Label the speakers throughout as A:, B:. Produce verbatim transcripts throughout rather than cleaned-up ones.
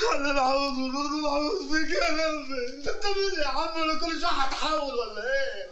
A: انا العوض والوضع العوض فيك يا قلبي. انت مين يا عم؟ انا كل شويه هتحول ولا ايه؟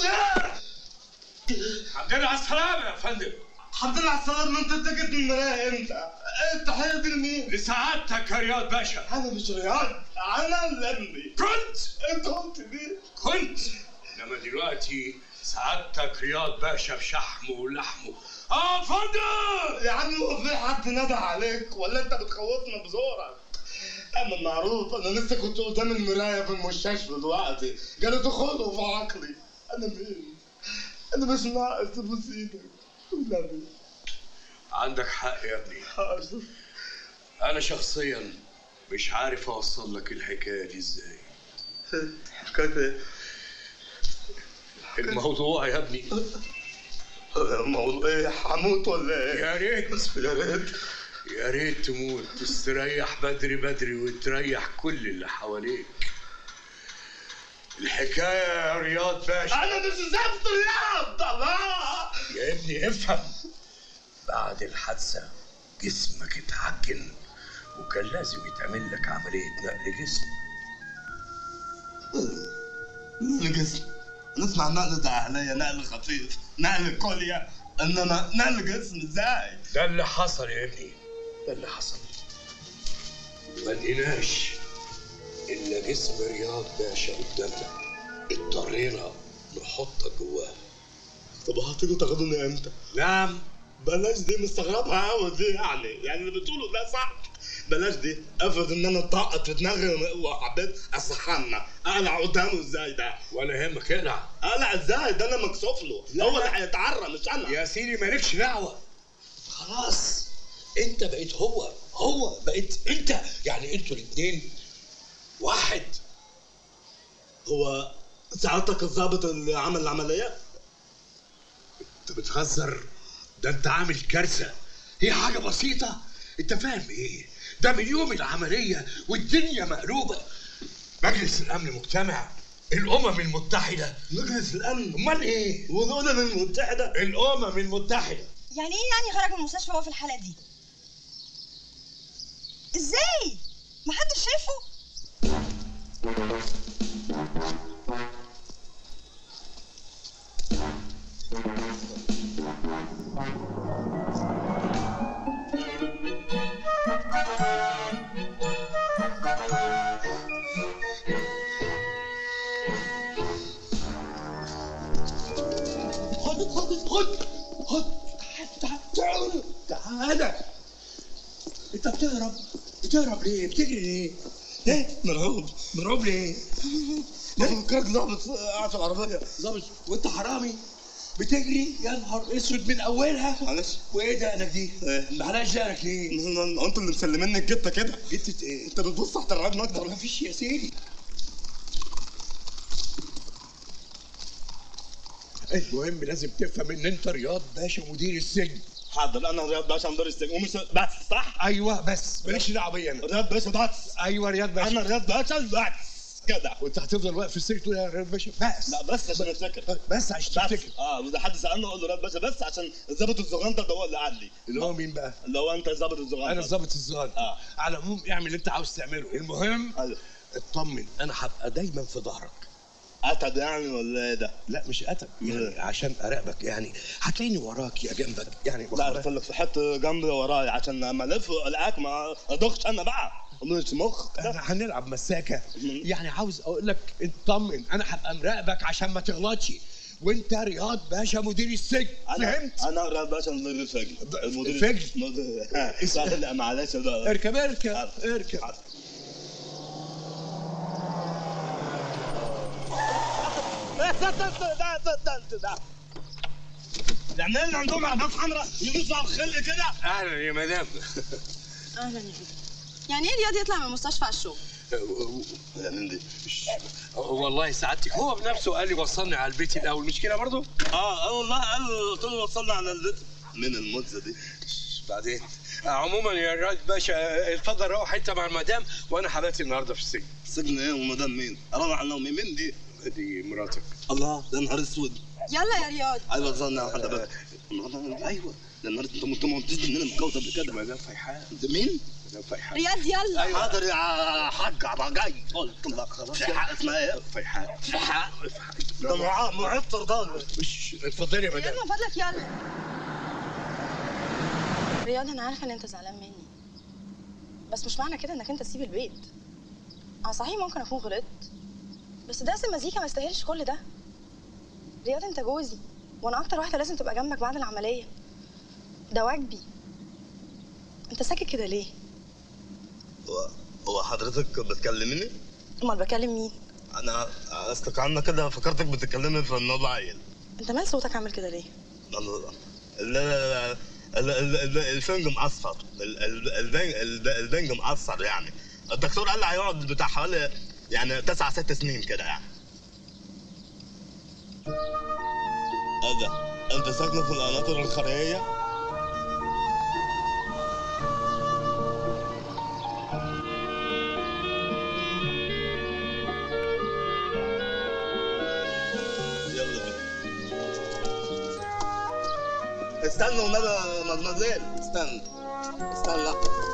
B: الحمد لله على السلامة يا فندم.
A: الحمد لله على السلامة. انت اتجت من المراية امتى؟ التحية دي لمين؟
B: لسعادتك يا رياض باشا.
A: انا مش رياض، انا اللمبي.
B: كنت
A: انت قلت مين؟
B: كنت انما دلوقتي سعادتك رياض باشا بشحمه ولحمه. اه فندم.
A: يا عم هو في حد ندى عليك ولا انت بتخوفنا بزورك؟ اما معروف انا لسه كنت قدام المرايه في المستشفى دلوقتي، قالوا دخلوا في عقلي. انا مين؟ انا مش ناقص تبوس ايدك والنبي.
B: عندك حق يا ابني.
A: حاضر.
B: انا شخصيا مش عارف اوصل لك الحكايه دي ازاي.
A: حكايه ايه؟
B: الموضوع يا ابني
A: الموضوع ايه؟ هموت ولا ايه؟
B: يا ريت
A: يا ريت
B: يا ريت تموت تستريح بدري بدري وتريح كل اللي حواليك. الحكايه يا رياض باشا.
A: انا مش زفت رياض. الله
B: يا ابني افهم. بعد الحادثه جسمك اتعجن وكان لازم يتعمل لك عمليه نقل جسم.
A: نقل جسم؟ نسمع نقل داخلية، نقل خفيف، نقل كلية، انما نقل جسم ازاي؟
B: ده اللي حصل يا ابني، ده اللي حصل. ما لقيناش الا جسم رياض باشا قدامنا، اضطرينا نحطك جواه.
A: طب هتيجوا تاخدوني امتى؟
B: نعم.
A: بلاش دي، مستغربها قوي دي. يعني يعني اللي بتقوله ده صح؟ بلاش دي. افرض ان انا طاقت في دماغي وحبيت اسخنا، اقلع قدامه ازاي ده؟
B: ولا يهمك اقلع.
A: اقلع ازاي؟ ده انا مكسوف له، هو اللي هيتعرى مش انا.
B: يا سيدي مالكش دعوه، خلاص انت بقيت هو، هو بقيت انت، يعني انتوا الاثنين واحد.
A: هو سعادتك الضابط اللي عمل العمليه؟
B: انت بتهزر؟ ده انت عامل كارثه. هي حاجه بسيطه، انت فاهم ايه؟ ده من يوم العمليه والدنيا مقلوبه. مجلس الامن مجتمع، الامم المتحده.
A: مجلس الامن؟
B: امال ايه؟
A: والامم المتحده؟
B: الامم المتحده.
C: يعني ايه يعني خرج من المستشفى وهو في الحاله دي؟ ازاي؟ محدش شايفه؟
B: خد خد خد خد تعال تعال تعال. انت بتهرب بتهرب ليه؟ بتجري ليه؟
A: ايه؟ مرعوب.
B: مرعوب ليه؟
A: فكرت ضابط قاعد في العربيه.
B: ظابط وانت حرامي بتجري؟ يا نهار اسود من اولها.
A: معلش.
B: وايه دقنك دي؟
A: ايه؟
B: معلش دقنك ليه؟
A: انتوا اللي مسلميني الجته كده.
B: جتة ايه؟
A: انت بتبص تحت الرقبه اكتر.
B: مفيش يا سيدي. المهم لازم تفهم ان انت رياض باشا مدير السجن.
A: حاضر، انا رياض باشا مدير السجن ومش بس، صح؟
B: ايوه بس مالكش دعوه بيا انا.
A: رياض باشا بس.
B: ايوه رياض باشا.
A: انا رياض باشا بس كده.
B: وانت هتفضل واقف في السجن تقول يا رياض باشا بس؟
A: لا بس عشان افتكر.
B: بس عشان تفتكر.
A: اه، واذا حد سالني اقول له رياض باشا بس عشان الظابط الزغنطه ده هو اللي قال لي.
B: اللي هو مين بقى؟
A: اللي هو انت الظابط الزغنطه.
B: انا الظابط الظاهر.
A: اه.
B: على العموم اعمل اللي انت عاوز تعمله، المهم
A: ايوه
B: اطمن انا هبقى دايما في ظهرك.
A: قتل يعني ولا ايه ده؟
B: لا مش قتل، يعني عشان اراقبك، يعني هتلاقيني وراك يا جنبك يعني.
A: لا قلت لك في حته جنبي ورايا عشان لما الف الاقيك ما ادخش انا بقى. مش مخ ده.
B: احنا هنلعب مساكه، يعني عاوز اقول لك اطمن انا هبقى مراقبك عشان ما تغلطش، وانت رياض باشا مدير السجن. فهمت؟
A: انا رياض باشا مدير السجن.
B: المدير
A: السجن. لا معلش بقى.
B: اركب اركب اركب.
A: العمال اللي عندهم عباد حمراء يبصوا على الخلق كده.
B: اهلا يا مدام.
C: اهلا يا حبيبي. يعني ايه رياض يطلع من المستشفى على الشغل؟
A: يعني دي
B: والله سعادتك هو بنفسه قال لي وصلني على البيت الاول، مش كده برضه؟
A: اه اه والله قال، قلت له وصلنا على البيت. من المدة دي
B: بعدين عموما يا رياض باشا اتفضل روح انت مع المدام وانا حباتي النهارده في السجن.
A: سجن ايه ومدام مين؟ اروح على مين؟ مين دي؟
B: دي مراتك.
A: الله، ده نهار اسود.
C: يلا يا رياض.
A: ايوه ظن يا حدا بقى. ايوه لان انت انت ما قلتش ان انا متجوز قبل كده.
B: مدام فيحاء.
A: مين؟
B: مدام فيحاء.
C: رياض يلا.
A: أيوة. حاضر يا حاج ابقى جاي. قلت لك خلاص. فيحاء اسمها ايه؟
B: فيحاء.
A: فيحاء ده معاه معطر ده.
B: مش اتفضلي يا مدام.
C: رياض من فضلك يلا. رياض انا عارفه ان انت زعلان مني، بس مش معنى كده انك انت تسيب البيت. انا صحيح ممكن اكون غلطت، بس درس المزيكا ما يستاهلش كل ده. رياض انت جوزي، وانا اكتر واحده لازم تبقى جنبك بعد العمليه. ده واجبي. انت ساكت كده ليه؟
A: هو هو حضرتك بتكلمني؟
C: امال بكلم مين؟
A: انا اصلك عنك كده فكرتك بتتكلمي في النوبة عيل.
C: انت مال صوتك عامل كده ليه؟
A: لا لا لا الفنج معصفر. البنج معصفر يعني. الدكتور قال لي هيقعد بتاع حوالي يعني تسع ست سنين كده يعني. ايه ده؟ انت ساكنه في القناطر الخارجيه؟ يلا بينا. استنى والنبي مدمزيل. استنى استنى.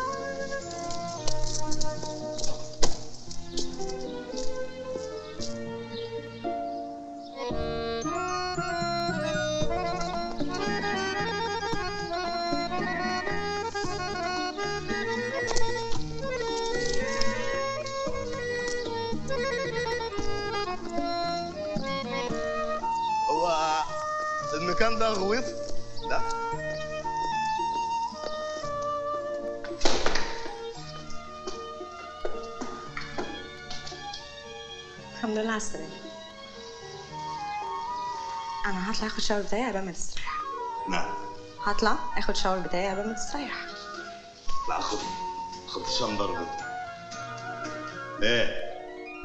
A: هو المكان ده غويط؟ لا.
C: الحمد لله على السلامة. أنا هطلع آخد شاور بتاعي قبل ما تستريح.
A: نعم.
C: هطلع آخد شاور بتاعي قبل ما تستريح.
A: لا خد خد شندر ده. ايه؟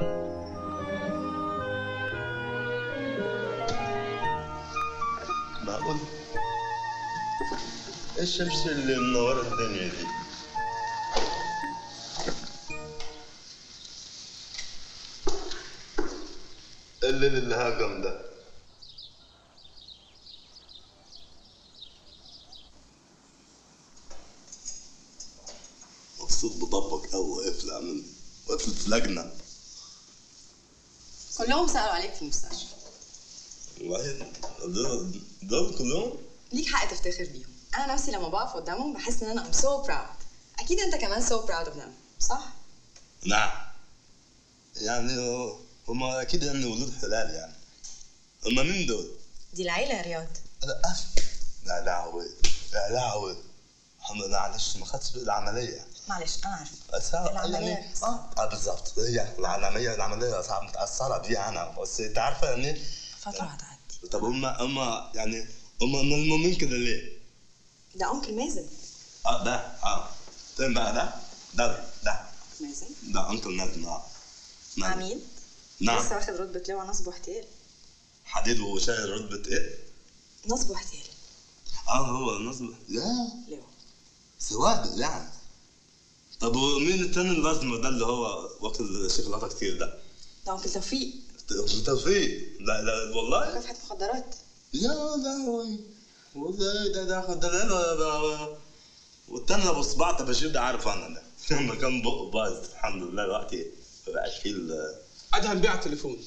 A: معقول؟ ايه الشمس اللي منورة الدنيا دي؟ الليل اللي هاجم ده. مبسوط بضبك أوي واقف من واقف في لجنة.
C: كلهم سألوا عليك في المستشفى.
A: والله دول دول كلهم؟
C: ليك حق تفتخر بيهم. أنا نفسي لما بقف قدامهم بحس إن أنا I'm so proud. أكيد أنت كمان so proud of them، صح؟
A: نعم. يعني هما أكيد يعني ولود حلال يعني. هما مين دول؟
C: دي العيلة يا رياض.
A: لا لا لهوي لا لهوي. الحمد لله معلش ما خدتش العملية.
C: معلش أنا عارفة.
A: بس
C: العملية
A: يعني اه اه بالظبط هي العملية العملية صعب متأثرة بيها أنا بس أنت عارفة يعني
C: فترة هتعدي.
A: طب هما هما يعني هما ملمومين كده ليه؟
C: ده أنكل مازن.
A: اه ده اه فين بقى ده؟ ده ده
C: مازن؟
A: ده أنكل مازن اه
C: عميد؟
A: نعم.
C: لسه واخد رتبة لواء نصب واحتيال.
A: حديد وشايل رتبة إيه؟
C: نصب واحتيال.
A: اه هو نصب يا
C: لواء.
A: سواد يعني. طب ومين التاني الأزمة ده اللي هو واكل شوكولاتة كتير ده؟
C: ده أنكل توفيق.
A: توفيق؟ لا لا والله؟
C: مكافحة مخدرات.
A: يا لهوي وده ده ده ده ده والتاني ابو صباع تباشير ده عارف انا ده لما كان بقه بايظ الحمد لله دلوقتي ما بقاش فيه ال
B: ادهم بيع التليفون.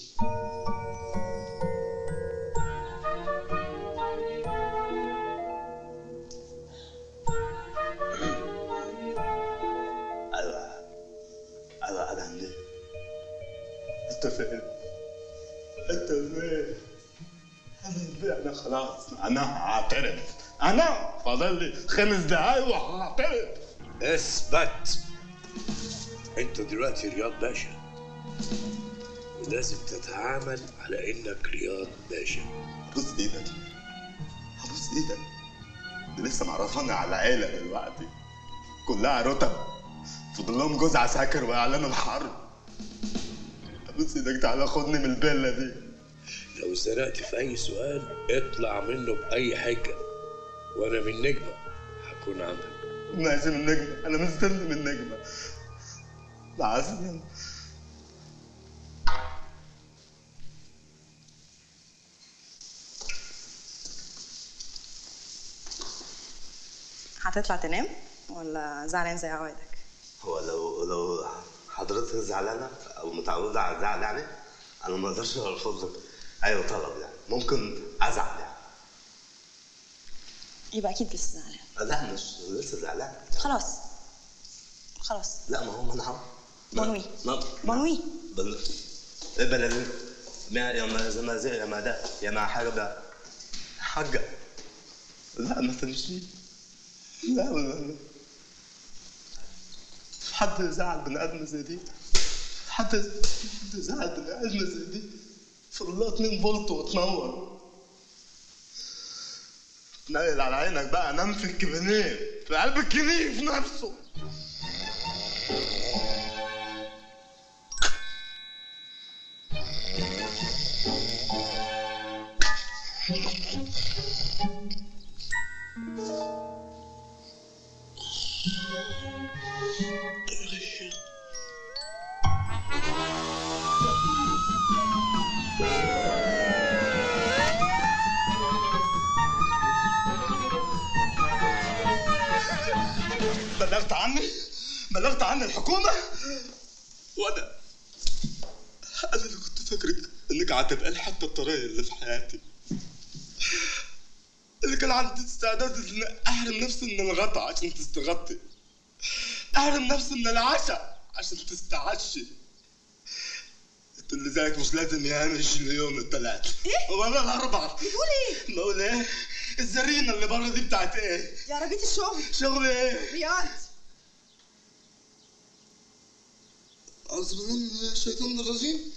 A: ايوه ايوه ادهم ليه؟ انت فين؟ انت فين؟ انا خلاص انا هعترف انا فاضل لي خمس دقايق وهعترف.
B: اثبت. انت دلوقتي رياض باشا ولازم تتعامل على انك رياض باشا.
A: بص ايدك بص ايدك دي لسه معرفاني على عيله دلوقتي كلها رتب فاضل لهم جوز عساكر واعلان الحرب. بص ايدك تعالى خدني من الفيلا دي.
B: لو اتزنقت في اي سؤال اطلع منه باي حجه وانا من نجمه هكون عندك.
A: ماشي من نجمه انا مستني من نجمه. مع السلامه.
C: هتطلع تنام ولا زعلان زي عوايدك؟
A: هو لو لو حضرتك زعلانه او متعوده على الزعل يعني انا ما اقدرش ارفض لك ايوه طلب يعني ممكن ازعل يعني.
C: يبقى اكيد لسه زعلان.
A: لا مش لسه زعلان.
C: خلاص خلاص.
A: لا ما هو ما انا هو
C: بونوي
A: ما
C: بونوي
A: بل ايه بلا ما يا ما زي ما زي يا ما ده يا ما حاجه بقى حاجه. لا ما تمشي. لا لا في حد زعل بني ادم زي دي؟ في حد حد زعل بني ادم زي دي؟ فضلها اتنين فولت وتنور. نقل على عينك بقى نام في الكبنيه في قلب الكنيف نفسه. بلغت عني بلغت عني الحكومة وأنا أنا اللي كنت فاكرك إنك هتبقى الحتة الطرية اللي في حياتي اللي كان عندي استعداد إن أحرم نفسي من الغطا عشان تستغطي، أحرم نفسي من العشاء عشان تستعشي. انت اللي زيك مش لازم يهمش اليوم الثلاث
C: ايه؟
A: ولا الاربع.
C: بتقول ايه؟
A: بقول ايه؟ الزرينه اللي بره دي بتاعت ايه؟
C: دي عربية الشغل.
A: شغل ايه؟
C: رياض.
A: أعوذ بالله من الشيطان الرجيم.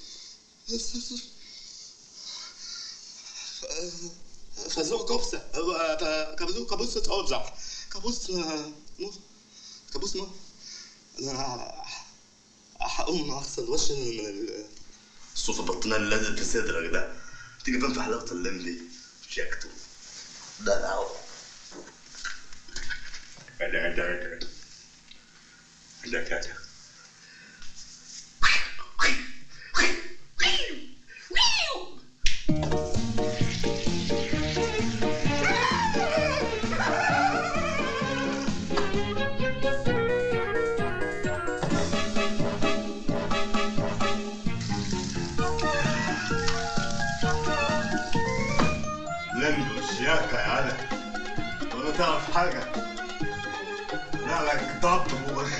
A: فزوق كبسة كابوس كابوس أوزع كابوس كابوس نو. أنا هقوم أغسل وشي من الصوف البطانية اللي لازق في صدرك ده. تيجي فين في حلاوة اللم دي؟ شيكته ده الهوا. ده ده ده ده ده لم وشياكة يا علي ولا تعرف حاجة. لا لك ضبط و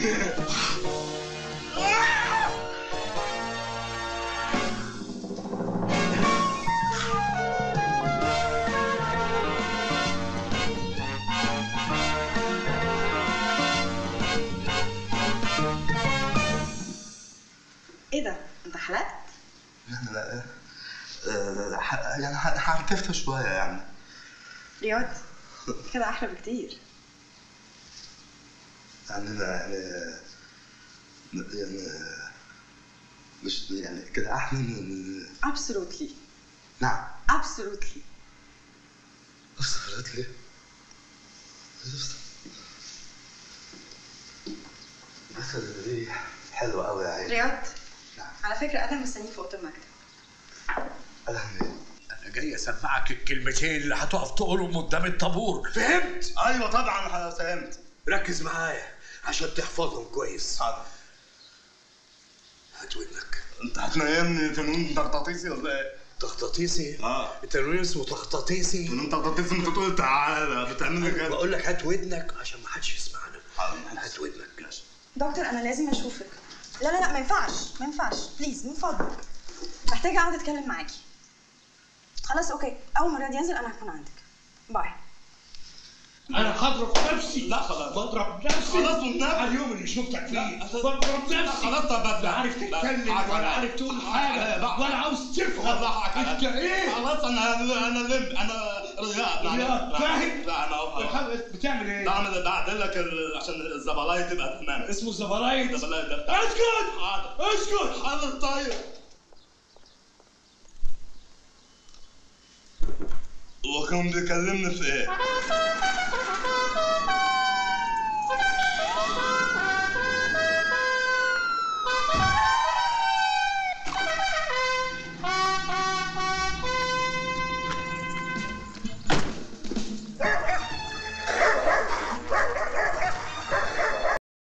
C: ايه ده؟ انت حلقت؟
A: لا لا يعني هعتفها شوية يعني.
C: رياض كده احلى بكتير.
A: يعني يعني يعني مش يعني كده احلى من
C: absolutely.
A: نعم
C: absolutely.
A: absolutely. بس دي حلوة أوي يا عيني.
C: رياض
A: نعم.
C: على فكرة أنا مستنيك في أوضة المكتب.
A: أهلا.
B: انا جاي اسمعك الكلمتين اللي هتقف تقولهم قدام الطابور، فهمت؟
A: أيوة طبعا فهمت.
B: ركز معايا عشان تحفظهم كويس.
A: حاضر.
B: هات ودنك.
A: أنت هتنيمني فنون تغطاطيسي ولا إيه؟
B: تخطيطيسي؟
A: اه
B: التنويم اسمه تخطيطيسي.
A: فنون تغطاطيسي أنت تقول تعالى بتعمل لي كده.
B: بقول لك هات ودنك عشان ما حدش يسمعنا.
A: حاضر.
B: هات ودنك.
C: دكتور أنا لازم أشوفك. لا لا لا ما ينفعش ما ينفعش بليز من فضلك. محتاجة أقعد أتكلم معاكي. خلاص أوكي أول ما رياض ينزل أنا هكون عندك. باي.
B: انا هضرب نفسي.
A: لا خلاص
B: بضرب نفسي.
A: خلاص والنبي.
B: على اليوم اللي شفتك فيه
A: لا.
B: بضرب نفسي.
A: خلاص طب
B: لا عارف تتكلم ولا عارف تقول حاجه ولا عاوز تفهم. انت ايه؟
A: خلاص انا انا لم انا رياض.
B: رياض فاهم؟
A: لا انا
B: بتعمل ايه؟
A: بعمل بعدل لك عشان الزبلايه تبقى تمام.
B: اسمه الزبلايت.
A: الزبلايه ده بتاع
B: اسكت.
A: حاضر
B: اسكت.
A: حاضر طيب. هو كان بيكلمني في ايه؟